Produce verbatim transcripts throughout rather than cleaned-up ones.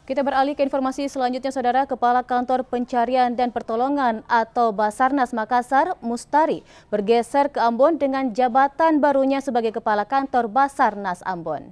Kita beralih ke informasi selanjutnya, Saudara. Kepala Kantor Pencarian dan Pertolongan atau Basarnas Makassar, Mustari, bergeser ke Ambon dengan jabatan barunya sebagai Kepala Kantor Basarnas Ambon.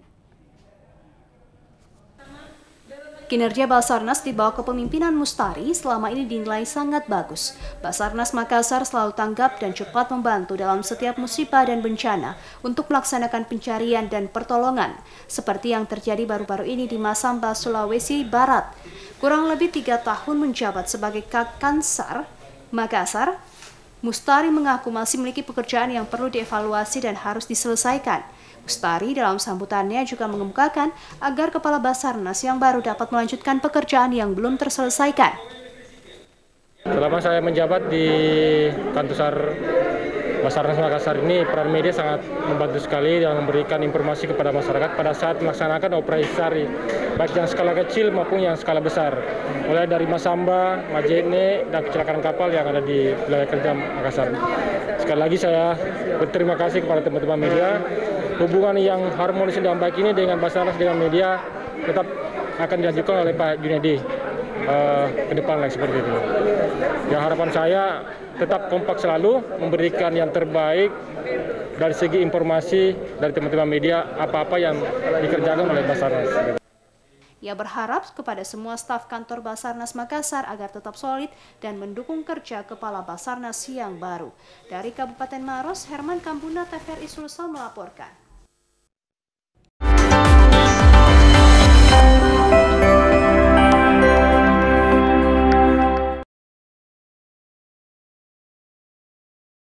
Kinerja Basarnas di bawah kepemimpinan Mustari selama ini dinilai sangat bagus. Basarnas Makassar selalu tanggap dan cepat membantu dalam setiap musibah dan bencana untuk melaksanakan pencarian dan pertolongan, seperti yang terjadi baru-baru ini di Masamba, Sulawesi Barat. Kurang lebih tiga tahun menjabat sebagai Kakansar Makassar, Mustari mengaku masih memiliki pekerjaan yang perlu dievaluasi dan harus diselesaikan. Mustari dalam sambutannya juga mengemukakan agar Kepala Basarnas yang baru dapat melanjutkan pekerjaan yang belum terselesaikan. Selama saya menjabat di Kantor Basarnas Makassar ini, peran media sangat membantu sekali dan memberikan informasi kepada masyarakat pada saat melaksanakan operasi cari, baik yang skala kecil maupun yang skala besar. Mulai dari Masamba, Majene, dan kecelakaan kapal yang ada di wilayah kerja Makassar. Sekali lagi saya berterima kasih kepada teman-teman media. Hubungan yang harmonis dan baik ini dengan Basarnas dengan media tetap akan dilanjutkan oleh Pak Junedi uh, ke depan lagi seperti itu. Ya, harapan saya tetap kompak selalu memberikan yang terbaik dari segi informasi dari teman-teman media apa-apa yang dikerjakan oleh Basarnas. Ia berharap kepada semua staf kantor Basarnas Makassar agar tetap solid dan mendukung kerja Kepala Basarnas yang baru. Dari Kabupaten Maros, Herman Kambuna, T V R I Sulsel melaporkan.